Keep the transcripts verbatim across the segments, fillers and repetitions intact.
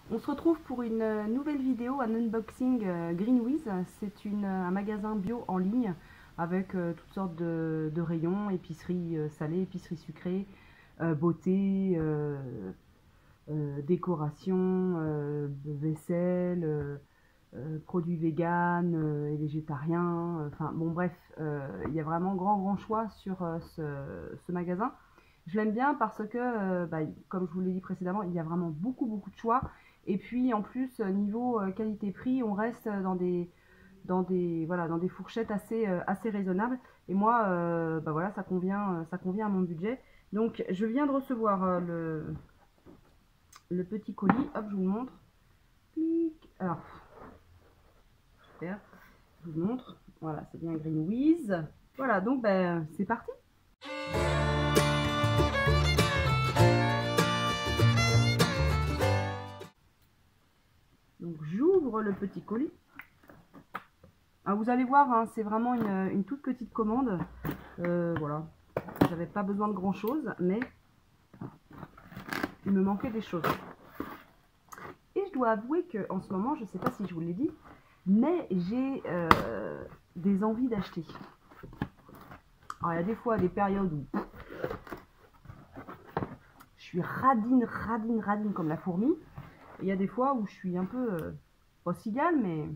On se retrouve pour une nouvelle vidéo, un unboxing euh, Greenwiz. C'est un magasin bio en ligne avec euh, toutes sortes de, de rayons, épicerie euh, salée, épicerie sucrée, euh, beauté, euh, euh, décoration, euh, vaisselle, euh, euh, produits véganes euh, et végétariens. Enfin bon bref, euh, il y a vraiment grand grand choix sur euh, ce, ce magasin. Je l'aime bien parce que, euh, bah, comme je vous l'ai dit précédemment, il y a vraiment beaucoup beaucoup de choix. Et puis en plus, niveau euh, qualité-prix, on reste dans des, dans des, voilà, dans des fourchettes assez, euh, assez raisonnables. Et moi, euh, bah voilà, ça convient, ça convient à mon budget. Donc je viens de recevoir euh, le, le petit colis. Hop, je vous le montre. Clic. Alors, super. Je vous le montre. Voilà, c'est bien Greenwiz. Voilà, donc ben, c'est parti. Donc j'ouvre le petit colis. Ah, vous allez voir, hein, c'est vraiment une, une toute petite commande. Euh, voilà, j'avais pas besoin de grand chose, mais il me manquait des choses. Et je dois avouer que en ce moment, je sais pas si je vous l'ai dit, mais j'ai euh, des envies d'acheter. Alors il y a des fois des périodes où je suis radine, radine, radine comme la fourmi. Et il y a des fois où je suis un peu, euh, pas cigale, mais...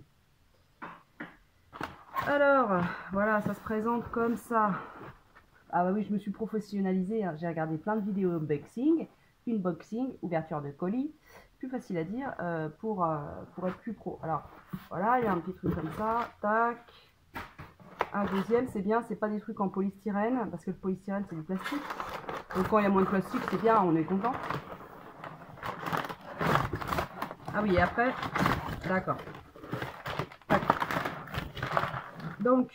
Alors, voilà, ça se présente comme ça. Ah bah oui, je me suis professionnalisée, hein. J'ai regardé plein de vidéos unboxing, unboxing, ouverture de colis, plus facile à dire euh, pour, euh, pour être plus pro. Alors, voilà, il y a un petit truc comme ça, tac. Un deuxième, c'est bien, c'est pas des trucs en polystyrène, parce que le polystyrène, c'est du plastique. Donc quand il y a moins de plastique, c'est bien, on est content. Ah oui, et après, d'accord. Donc,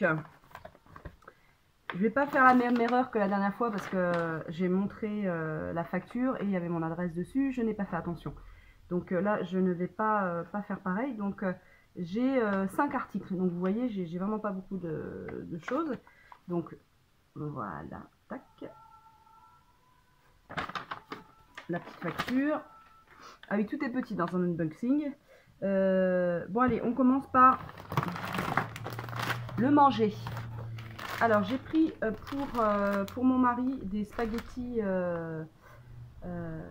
je vais pas faire la même erreur que la dernière fois parce que j'ai montré euh, la facture et il y avait mon adresse dessus. Je n'ai pas fait attention. Donc euh, là, je ne vais pas, euh, pas faire pareil. Donc euh, j'ai euh, cinq articles. Donc vous voyez, j'ai vraiment pas beaucoup de, de choses. Donc voilà, tac. La petite facture. Ah oui, tout est petit dans un unboxing. Euh, bon allez, on commence par le manger. Alors j'ai pris euh, pour, euh, pour mon mari des spaghettis euh, euh...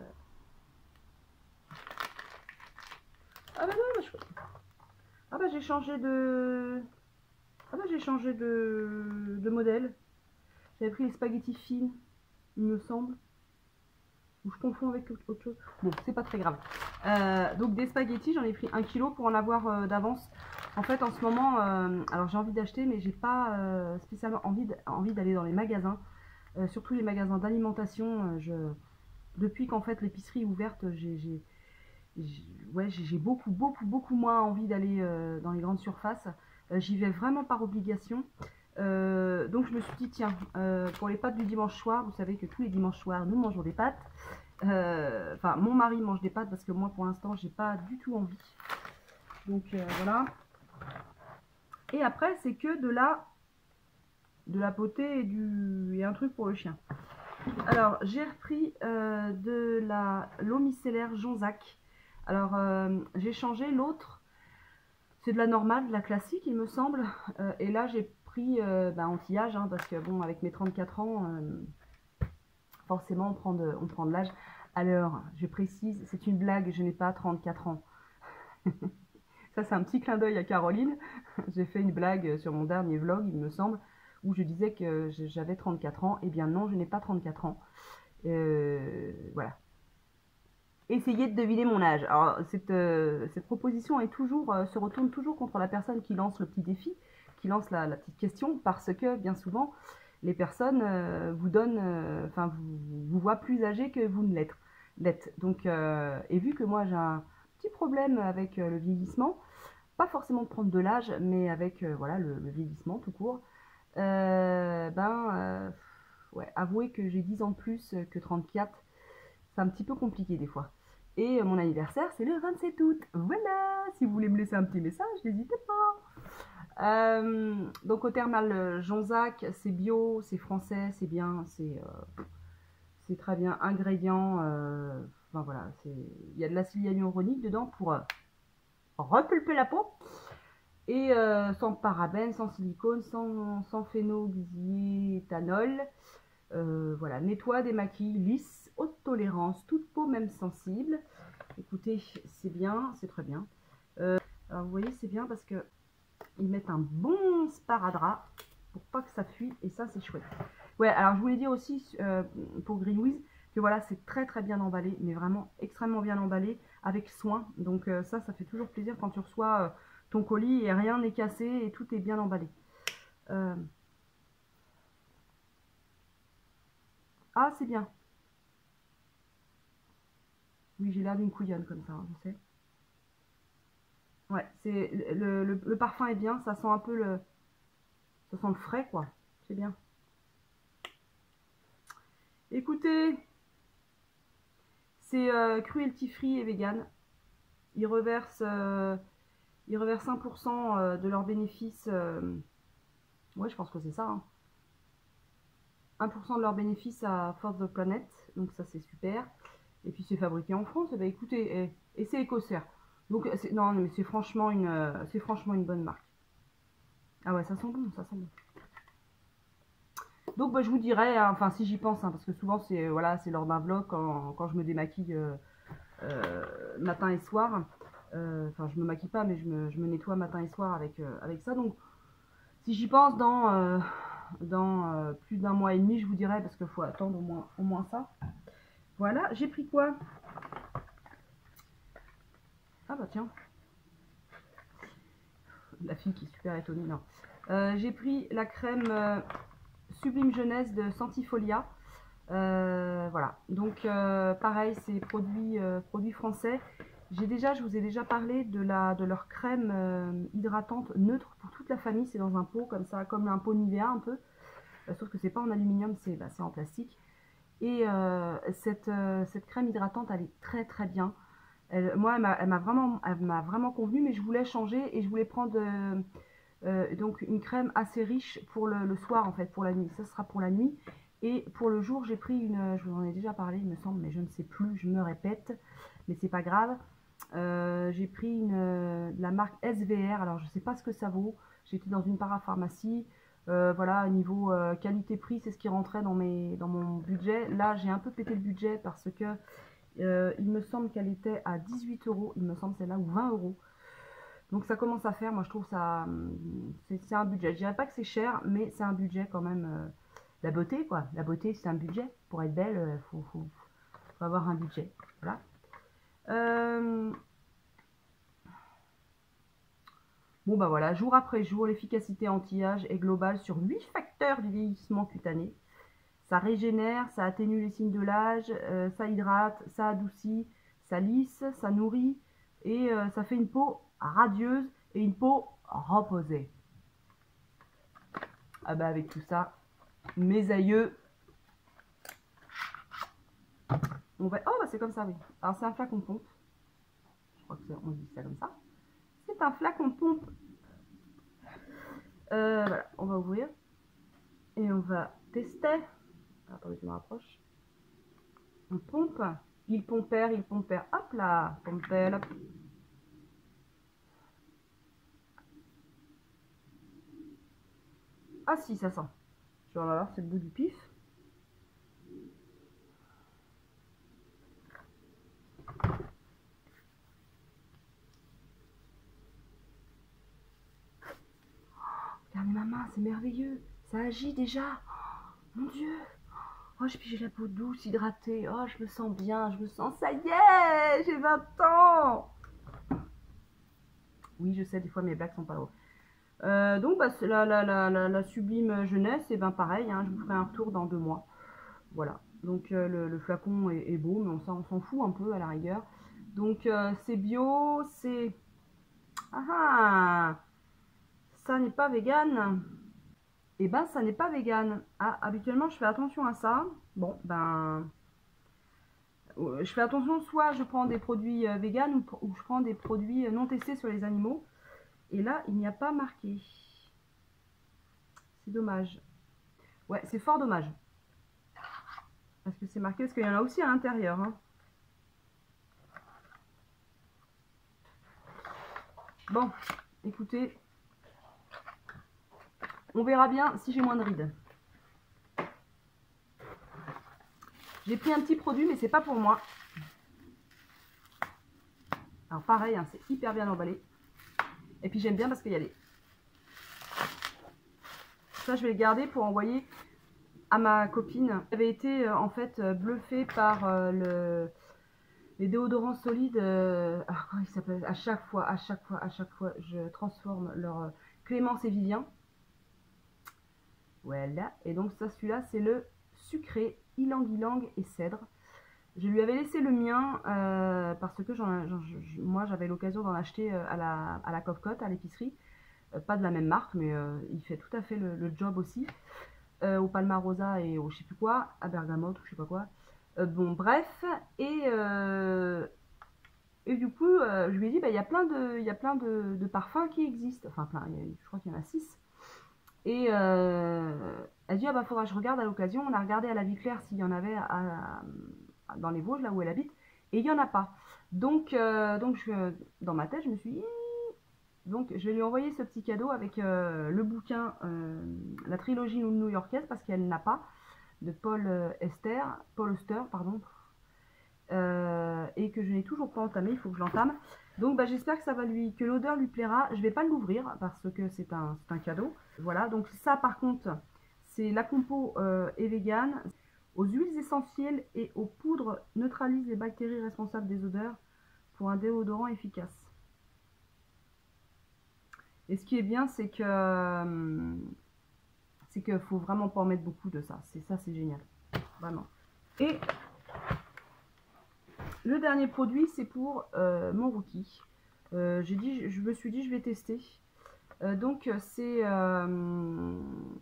ah bah non, bah, je... ah bah j'ai changé de ah bah j'ai changé de, de modèle. J'avais pris les spaghettis fines, il me semble, ou je confonds avec autre chose. Bon, c'est pas très grave. Euh, donc des spaghettis, j'en ai pris un kilo pour en avoir euh, d'avance. En fait, en ce moment, euh, alors j'ai envie d'acheter, mais j'ai pas euh, spécialement envie envie d'aller dans les magasins, euh, surtout les magasins d'alimentation. Euh, je depuis qu'en fait l'épicerie est ouverte, j'ai ouais, j'ai beaucoup beaucoup beaucoup moins envie d'aller euh, dans les grandes surfaces. Euh, j'y vais vraiment par obligation. Euh, donc je me suis dit tiens, euh, pour les pâtes du dimanche soir, vous savez que tous les dimanches soirs nous mangeons des pâtes. Euh, enfin mon mari mange des pâtes parce que moi pour l'instant j'ai pas du tout envie. Donc euh, voilà. Et après c'est que de la de la potée et du et un truc pour le chien. Alors j'ai repris euh, de la l'eau micellaire Jonzac. Alors euh, j'ai changé l'autre, c'est de la normale, de la classique il me semble. Euh, et là j'ai pris euh, bah, anti-âge, hein, parce que bon avec mes trente-quatre ans, euh, forcément on prend de, on prend de l'âge. Alors je précise, c'est une blague, je n'ai pas trente-quatre ans. Ça c'est un petit clin d'œil à Caroline. J'ai fait une blague sur mon dernier vlog il me semble, où je disais que j'avais trente-quatre ans. Et eh bien non, je n'ai pas trente-quatre ans. Euh, voilà. Essayez de deviner mon âge. Alors, cette, euh, cette proposition est toujours, euh, se retourne toujours contre la personne qui lance le petit défi, qui lance la, la petite question, parce que bien souvent, les personnes euh, vous donnent, euh, enfin, vous, vous voient plus âgé que vous ne l'êtes. Donc, euh, et vu que moi j'ai un petit problème avec euh, le vieillissement, pas forcément de prendre de l'âge, mais avec euh, voilà, le, le vieillissement tout court, euh, ben, euh, ouais, avouez que j'ai dix ans de plus que trente-quatre. C'est un petit peu compliqué des fois. Et mon anniversaire, c'est le vingt-sept août. Voilà, si vous voulez me laisser un petit message, n'hésitez pas. Euh, donc au thermal Jonzac, c'est bio, c'est français, c'est bien, c'est euh, c'est très bien. Ingrédients, euh, enfin voilà, il y a de l'acide hyaluronique dedans pour euh, repulper la peau. Et euh, sans parabènes, sans silicone, sans, sans phénoxyéthanol. Euh, voilà, nettoie, démaquille, lisse, haute tolérance, toute peau même sensible. Écoutez, c'est bien, c'est très bien. Euh, alors vous voyez, c'est bien parce que ils mettent un bon sparadrap pour pas que ça fuit, et ça c'est chouette. Ouais, alors je voulais dire aussi euh, pour Greenwiz que voilà, c'est très très bien emballé, mais vraiment extrêmement bien emballé, avec soin. Donc euh, ça, ça fait toujours plaisir quand tu reçois euh, ton colis et rien n'est cassé et tout est bien emballé. Euh... Ah, c'est bien. Oui, j'ai l'air d'une couillonne comme ça, hein, je sais. Ouais, c'est le, le, le parfum est bien, ça sent un peu le, ça sent le frais quoi. C'est bien. Écoutez, c'est euh, cruelty free et vegan. Ils reversent, euh, ils reversent un pour cent euh, de leurs bénéfices. Euh, ouais, je pense que c'est ça. Hein. un pour cent de leurs bénéfices à Force the Planet, donc ça c'est super. Et puis c'est fabriqué en France. Et bah écoutez, et, et c'est écossaire. Donc non, mais c'est franchement une, euh, c'est franchement une bonne marque. Ah ouais, ça sent bon, ça sent bon. Donc bah, je vous dirai, hein, enfin si j'y pense, hein, parce que souvent c'est voilà, c'est lors d'un vlog quand, quand je me démaquille euh, euh, matin et soir. Euh, enfin je me maquille pas, mais je me, je me nettoie matin et soir avec, euh, avec ça. Donc si j'y pense dans, euh, dans euh, plus d'un mois et demi, je vous dirai, parce qu'il faut attendre au moins, au moins ça. Voilà, j'ai pris quoi? Ah bah tiens, la fille qui est super étonnée, non. Euh, j'ai pris la crème euh, Sublime Jeunesse de Santifolia. Euh, voilà, donc euh, pareil, c'est produits euh, produits français. J'ai déjà, je vous ai déjà parlé de, la, de leur crème euh, hydratante neutre pour toute la famille. C'est dans un pot comme ça, comme un pot Nivea un peu. Euh, sauf que c'est pas en aluminium, c'est bah, en plastique. Et euh, cette, euh, cette crème hydratante, elle est très très bien. Elle, moi, elle m'a vraiment, elle m'a vraiment convenu, mais je voulais changer et je voulais prendre euh, euh, donc une crème assez riche pour le, le soir en fait, pour la nuit. Ça sera pour la nuit. Et pour le jour, j'ai pris une, je vous en ai déjà parlé, il me semble, mais je ne sais plus, je me répète, mais c'est pas grave. Euh, j'ai pris une, de la marque S V R, alors je sais pas ce que ça vaut. J'étais dans une parapharmacie. Euh, voilà, niveau euh, qualité-prix, c'est ce qui rentrait dans, mes, dans mon budget. Là, j'ai un peu pété le budget parce que euh, il me semble qu'elle était à dix-huit euros, il me semble celle-là, ou vingt euros. Donc ça commence à faire, moi je trouve ça, c'est un budget. Je dirais pas que c'est cher, mais c'est un budget quand même. Euh, la beauté, quoi. La beauté, c'est un budget. Pour être belle, il faut, faut, faut avoir un budget. Voilà. Euh, Bon bah voilà, jour après jour, l'efficacité anti-âge est globale sur huit facteurs du vieillissement cutané. Ça régénère, ça atténue les signes de l'âge, euh, ça hydrate, ça adoucit, ça lisse, ça nourrit et euh, ça fait une peau radieuse et une peau reposée. Ah bah avec tout ça, mes aïeux, on va... Oh bah c'est comme ça, oui. Alors c'est un flacon de pompe. Je crois qu'on dit ça comme ça. C'est un flacon de pompe. Euh, voilà, on va ouvrir. Et on va tester. Attendez, je me rapproche. On pompe. Il pompère, il pompère. Hop là, pompère, hop. Ah si, ça sent. Je vais voir, c'est le bout du pif. Regardez ma main, c'est merveilleux. Ça agit déjà. Oh, mon Dieu. Oh, j'ai la peau douce, hydratée. Oh, je me sens bien, je me sens... Ça y est, j'ai vingt ans. Oui, je sais, des fois mes blagues sont pas drôles. Euh, donc, bah, la, la, la, la, la sublime jeunesse, et ben pareil, hein, je vous ferai un retour dans deux mois. Voilà. Donc, euh, le, le flacon est, est beau, mais on s'en fout un peu à la rigueur. Donc, euh, c'est bio, c'est... Ah ah, ça n'est pas vegan. Et ben, ça n'est pas vegan. Ah, habituellement, je fais attention à ça. Bon, ben... Je fais attention, soit je prends des produits euh, vegan ou, ou je prends des produits non testés sur les animaux. Et là, il n'y a pas marqué. C'est dommage. Ouais, c'est fort dommage. Parce que c'est marqué, parce qu'il y en a aussi à l'intérieur. Hein. Bon, écoutez, on verra bien si j'ai moins de rides. J'ai pris un petit produit, mais c'est pas pour moi. Alors pareil, hein, c'est hyper bien emballé. Et puis j'aime bien parce qu'il y a les... Ça, je vais le garder pour envoyer à ma copine. J'avais été euh, en fait euh, bluffée par euh, le... les déodorants solides. Euh... Alors, comment ils s'appellent? À chaque fois, à chaque fois, à chaque fois, je transforme leur euh, Clémence et Vivien. Voilà. Et donc ça, celui-là, c'est le sucré ylang ylang et cèdre. Je lui avais laissé le mien euh, parce que j'en, j'en, moi j'avais l'occasion d'en acheter euh, à la, à la Cocotte, à l'épicerie. Euh, pas de la même marque, mais euh, il fait tout à fait le, le job aussi. Euh, au Palmarosa et au je sais plus quoi, à Bergamote ou je sais pas quoi. Euh, bon, bref. Et, euh, et du coup, euh, je lui ai dit, bah, il y a plein de, il y a plein de, de parfums qui existent. Enfin, plein, il y a, je crois qu'il y en a six. Et euh, elle dit, ah bah faudra que je regarde à l'occasion. On a regardé à la Vie Claire s'il y en avait à, à, dans les Vosges, là où elle habite. Et il n'y en a pas. Donc, euh, donc je, dans ma tête, je me suis dit, donc je vais lui envoyer ce petit cadeau avec euh, le bouquin, euh, la trilogie new-yorkaise, parce qu'elle n'a pas, de Paul Esther, Paul Auster, pardon. Euh, et que je n'ai toujours pas entamé, il faut que je l'entame. Donc bah, j'espère que ça va lui, que l'odeur lui plaira. Je vais pas l'ouvrir parce que c'est un, c'est un cadeau. Voilà, donc ça par contre, c'est la compo euh, est vegan. Aux huiles essentielles et aux poudres neutralise les bactéries responsables des odeurs pour un déodorant efficace. Et ce qui est bien, c'est que euh, c'est qu'il faut vraiment pas en mettre beaucoup de ça. C'est ça, c'est génial, vraiment. Et le dernier produit, c'est pour euh, mon rookie. Euh, j'ai dit, je me suis dit, je vais tester. Euh, donc, c'est euh,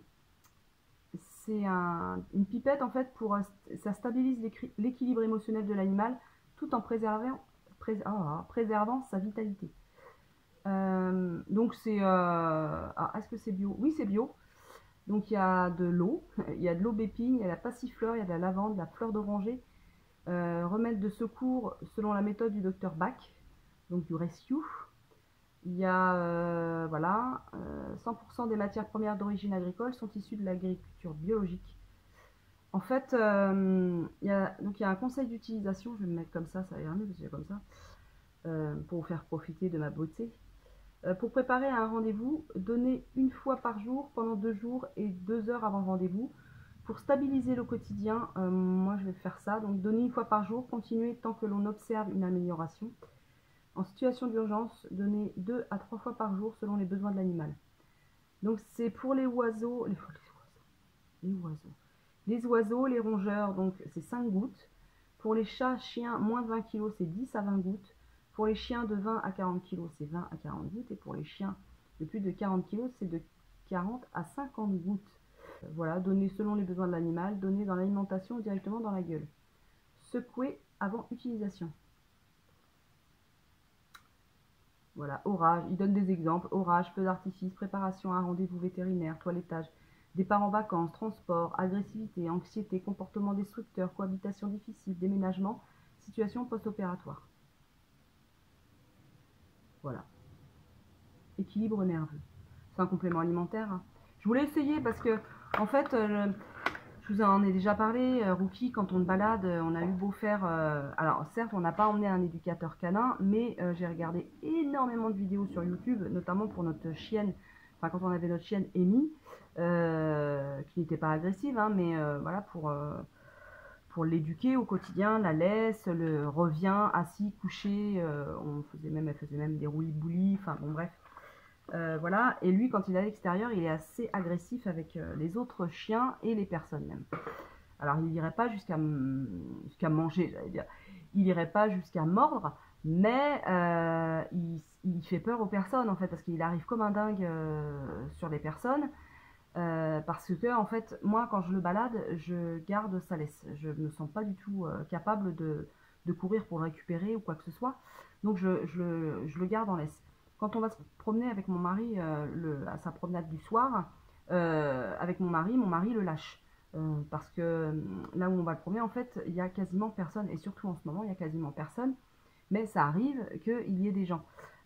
c'est un, une pipette en fait pour ça stabilise l'équilibre émotionnel de l'animal tout en préservant, prés, oh, préservant sa vitalité. Euh, donc c'est euh, ah, est-ce que c'est bio? Oui, c'est bio. Donc il y a de l'eau, il y a de l'aubépine, il y a la passiflore, il y a de la lavande, de la fleur d'oranger. Euh, remède de secours selon la méthode du docteur Bach, donc du rescue. Il y a euh, voilà, euh, cent pour cent des matières premières d'origine agricole sont issues de l'agriculture biologique. En fait, euh, il, y a, donc il y a un conseil d'utilisation, je vais me mettre comme ça, ça va mieux parce que c'est comme ça, euh, pour vous faire profiter de ma beauté. Euh, pour préparer un rendez-vous, donnez une fois par jour pendant deux jours et deux heures avant le rendez-vous. Pour stabiliser le quotidien, euh, moi je vais faire ça, donc donner une fois par jour, continuer tant que l'on observe une amélioration. En situation d'urgence, donner deux à trois fois par jour selon les besoins de l'animal. Donc c'est pour les oiseaux, les, les oiseaux, les oiseaux, les rongeurs, donc c'est cinq gouttes. Pour les chats, chiens, moins de vingt kilos, c'est dix à vingt gouttes. Pour les chiens de vingt à quarante kilos, c'est vingt à quarante gouttes. Et pour les chiens de plus de quarante kilos, c'est de quarante à cinquante gouttes. Voilà, donner selon les besoins de l'animal, donner dans l'alimentation ou directement dans la gueule. Secouer avant utilisation. Voilà, orage, il donne des exemples. Orage, feu d'artifice, préparation à un rendez-vous vétérinaire, toilettage, départ en vacances, transport, agressivité, anxiété, comportement destructeur, cohabitation difficile, déménagement, situation post-opératoire. Voilà. Équilibre nerveux. C'est un complément alimentaire. Hein. Je voulais essayer parce que, en fait, euh, je vous en ai déjà parlé, euh, Rookie, quand on te balade, on a eu beau faire... Euh, alors, certes, on n'a pas emmené un éducateur canin, mais euh, j'ai regardé énormément de vidéos sur YouTube, notamment pour notre chienne, enfin, quand on avait notre chienne Amy, euh, qui n'était pas agressive, hein, mais euh, voilà, pour... Euh, pour l'éduquer au quotidien, la laisse, le revient, assis, couché, euh, on faisait même, elle faisait même des roulis-boulis, enfin bon bref. Euh, voilà, et lui quand il est à l'extérieur, il est assez agressif avec euh, les autres chiens et les personnes même. Alors il n'irait pas jusqu'à jusqu'à manger, j'allais dire, il n'irait pas jusqu'à mordre, mais euh, il, il fait peur aux personnes en fait, parce qu'il arrive comme un dingue euh, sur les personnes. Euh, parce que en fait moi quand je le balade je garde sa laisse, je me sens pas du tout euh, capable de, de courir pour le récupérer ou quoi que ce soit, donc je, je, je le garde en laisse. Quand on va se promener avec mon mari euh, le, à sa promenade du soir euh, avec mon mari, mon mari le lâche euh, parce que là où on va le promener en fait il y a quasiment personne, et surtout en ce moment il y a quasiment personne, mais ça arrive qu'il y ait des gens.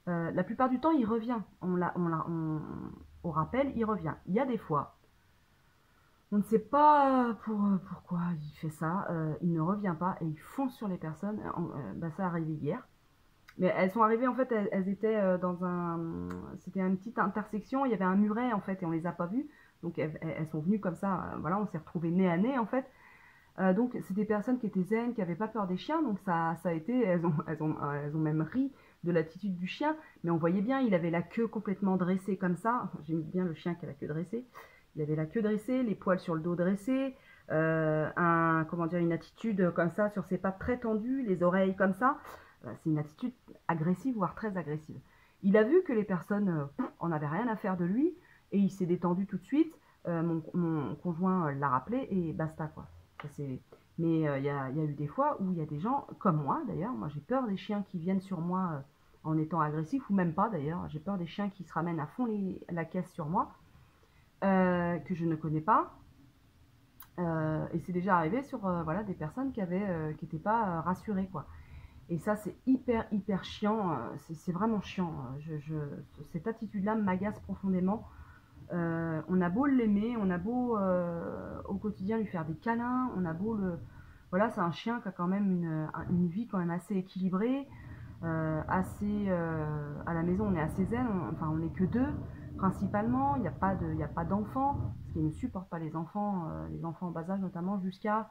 Euh, la plupart du temps, il revient. On l'a, on l'a, on, au rappel, il revient. Il y a des fois, on ne sait pas pour, pourquoi il fait ça. Euh, il ne revient pas et il fonce sur les personnes. Euh, bah, ça arrivé hier. Mais elles sont arrivées, en fait, elles, elles étaient euh, dans un... C'était une petite intersection, il y avait un muret, en fait, et on les a pas vues. Donc, elles, elles sont venues comme ça, euh, voilà, on s'est retrouvés nez à nez, en fait. Euh, donc, c'est des personnes qui étaient zen, qui n'avaient pas peur des chiens, donc ça, ça a été... Elles ont, elles, ont, elles ont même ri de l'attitude du chien, mais on voyait bien, il avait la queue complètement dressée comme ça. J'aime bien le chien qui a la queue dressée. Il avait la queue dressée, les poils sur le dos dressés, euh, un, comment dire, une attitude comme ça, sur ses pattes très tendues, les oreilles comme ça. C'est une attitude agressive, voire très agressive. Il a vu que les personnes euh, en avaient rien à faire de lui, et il s'est détendu tout de suite. Euh, mon, mon conjoint l'a rappelé, et basta, quoi. Ça, c'est... Mais il euh, y, a, y a eu des fois où il y a des gens, comme moi d'ailleurs, moi j'ai peur des chiens qui viennent sur moi euh, en étant agressifs, ou même pas d'ailleurs, j'ai peur des chiens qui se ramènent à fond les, la caisse sur moi, euh, que je ne connais pas. Euh, et c'est déjà arrivé sur euh, voilà, des personnes qui n'étaient euh, qui pas euh, rassurées, quoi. Et ça, c'est hyper, hyper chiant. C'est vraiment chiant. Je, je, cette attitude-là m'agace profondément. Euh, on a beau l'aimer, on a beau euh, au quotidien lui faire des câlins, on a beau le... Voilà, c'est un chien qui a quand même une, une vie quand même assez équilibrée, euh, assez... Euh, à la maison, on est assez zen, on, enfin, on n'est que deux, principalement. Il n'y a pas de, il n'y a pas d'enfants, parce qu'il ne supporte pas les enfants, euh, les enfants en bas âge notamment, jusqu'à...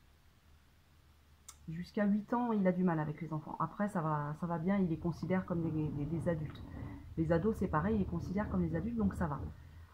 Jusqu'à huit ans, il a du mal avec les enfants. Après, ça va, ça va bien, il les considère comme des, des, des adultes. Les ados, c'est pareil, il les considère comme des adultes, donc ça va.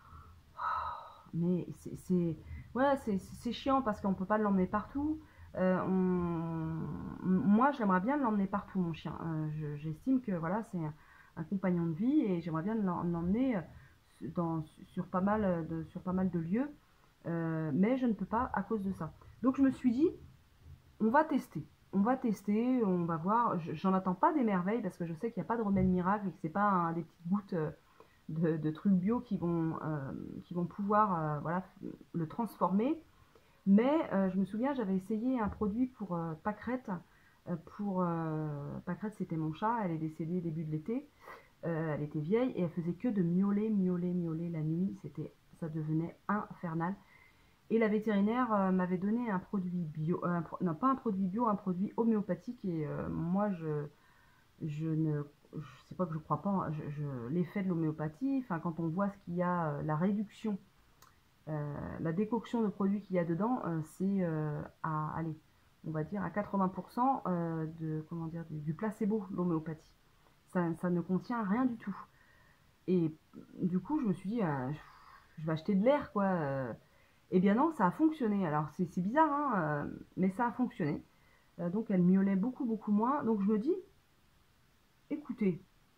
Mais c'est ouais, c'est chiant parce qu'on ne peut pas l'emmener partout. Euh, on... Moi, j'aimerais bien l'emmener partout, mon chien. Euh, J'estime que voilà, c'est un, un compagnon de vie et j'aimerais bien l'emmener dans, sur, pas mal de, sur pas mal de lieux. Euh, mais je ne peux pas à cause de ça. Donc je me suis dit, on va tester. On va tester, on va voir. J'en attends pas des merveilles parce que je sais qu'il n'y a pas de remède miracle et que c'est pas un, des petites gouttes de, de trucs bio qui vont, euh, qui vont pouvoir euh, voilà, le transformer. Mais euh, je me souviens, j'avais essayé un produit pour euh, Pâquerette. Euh, pour euh, Pâquerette, c'était mon chat. Elle est décédée début de l'été. Euh, elle était vieille et elle faisait que de miauler, miauler, miauler la nuit. C'était, ça devenait infernal. Et la vétérinaire euh, m'avait donné un produit bio, euh, non pas un produit bio, un produit homéopathique. Et euh, moi, je, je ne, je sais pas que je crois pas, hein, je, je, l'effet de l'homéopathie, enfin quand on voit ce qu'il y a, euh, la réduction, euh, la décoction de produits qu'il y a dedans, euh, c'est euh, à, allez, on va dire à quatre-vingts pour cent euh, de, comment dire, du, du placebo, l'homéopathie. Ça, ça ne contient rien du tout. Et du coup, je me suis dit, euh, je vais acheter de l'air, quoi. Euh, Eh bien non, ça a fonctionné. Alors c'est bizarre, hein, euh, mais ça a fonctionné. Euh, donc elle miaulait beaucoup, beaucoup moins. Donc je me dis, écoutez,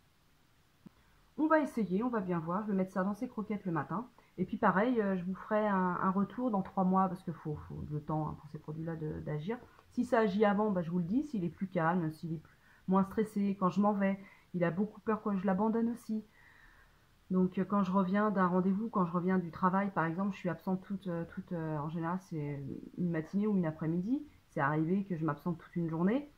on va essayer, on va bien voir. Je vais mettre ça dans ses croquettes le matin. Et puis pareil, euh, je vous ferai un, un retour dans trois mois parce qu'il faut, faut le temps hein, pour ces produits-là d'agir. Si ça agit avant, bah, je vous le dis. S'il est plus calme, s'il est plus, moins stressé, quand je m'en vais, il a beaucoup peur que je l'abandonne aussi. Donc quand je reviens d'un rendez-vous, quand je reviens du travail par exemple, je suis absente toute, toute euh, en général c'est une matinée ou une après-midi. C'est arrivé que je m'absente toute une journée.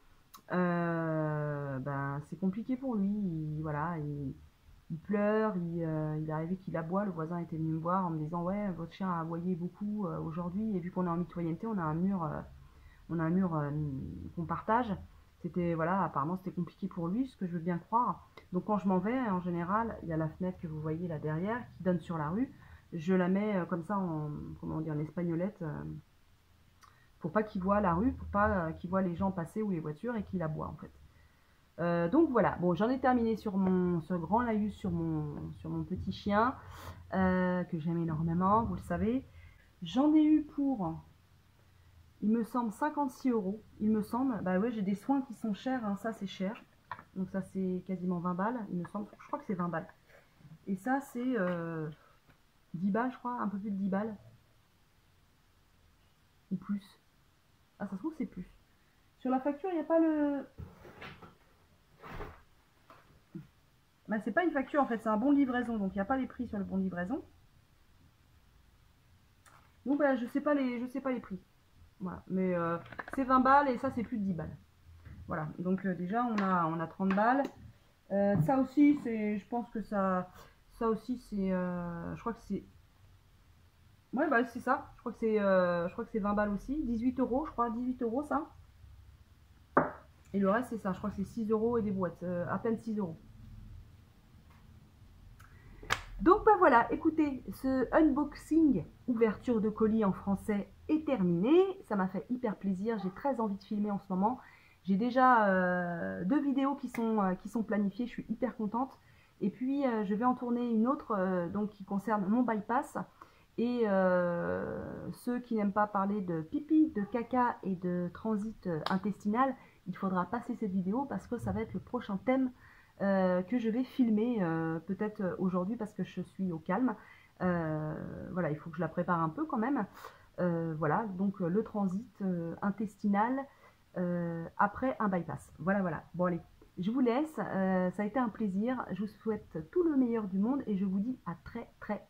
Euh, ben, c'est compliqué pour lui. Il, voilà, il, il pleure, il, euh, il est arrivé qu'il aboie. Le voisin était venu me voir en me disant ouais, votre chien a aboyé beaucoup euh, aujourd'hui. Et vu qu'on est en mitoyenneté, on a un mur, euh, on a un mur euh, qu'on partage. C'était voilà, apparemment c'était compliqué pour lui, ce que je veux bien croire. Donc quand je m'en vais, en général, il y a la fenêtre que vous voyez là derrière qui donne sur la rue. Je la mets euh, comme ça en, comment dire, en espagnolette. Euh, pour pas qu'il voit la rue, pour pas euh, qu'il voit les gens passer ou les voitures et qu'il aboie en fait. Euh, donc voilà, bon j'en ai terminé sur mon ce grand laïus sur mon, sur mon petit chien euh, que j'aime énormément, vous le savez. J'en ai eu pour, il me semble, cinquante-six euros, il me semble. Bah ouais, j'ai des soins qui sont chers, hein. Ça c'est cher. Donc ça c'est quasiment vingt balles, il me semble, je crois que c'est vingt balles. Et ça c'est euh, dix balles je crois, un peu plus de dix balles. Ou plus. Ah ça se trouve c'est plus. Sur la facture il n'y a pas le... Bah, c'est pas une facture en fait, c'est un bon de livraison, donc il n'y a pas les prix sur le bon de livraison. Donc bah, je sais pas les, je sais pas les prix. Voilà, mais euh, c'est vingt balles et ça c'est plus de dix balles. Voilà, donc euh, déjà on a, on a trente balles. Euh, ça aussi, c'est, je pense que ça, ça aussi, c'est, euh, je crois que c'est, ouais, bah c'est ça. Je crois que c'est, euh, je crois que c'est vingt balles aussi, dix-huit euros, je crois, dix-huit euros ça. Et le reste, c'est ça. Je crois que c'est six euros et des boîtes, euh, à peine six euros. Donc bah voilà, écoutez, ce unboxing, ouverture de colis en français est terminé. Ça m'a fait hyper plaisir, j'ai très envie de filmer en ce moment. J'ai déjà euh, deux vidéos qui sont, euh, qui sont planifiées, je suis hyper contente. Et puis euh, je vais en tourner une autre euh, donc, qui concerne mon bypass. Et euh, ceux qui n'aiment pas parler de pipi, de caca et de transit intestinal, il faudra passer cette vidéo parce que ça va être le prochain thème euh, que je vais filmer euh, peut-être aujourd'hui parce que je suis au calme. Euh, voilà, il faut que je la prépare un peu quand même. Euh, voilà, donc le transit euh, intestinal euh, après un bypass. Voilà, voilà. Bon, allez, je vous laisse. Euh, ça a été un plaisir. Je vous souhaite tout le meilleur du monde et je vous dis à très, très